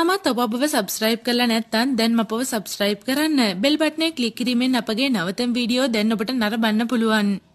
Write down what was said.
තාමත් ඔබ අපව subscribe කරලා නැත්නම් දැන් අපව subscribe කරන්න. bell button එක click කිරීමෙන් අපගේ නවතම වීඩියෝ දැන් ඔබට නරඹන්න පුළුවන්.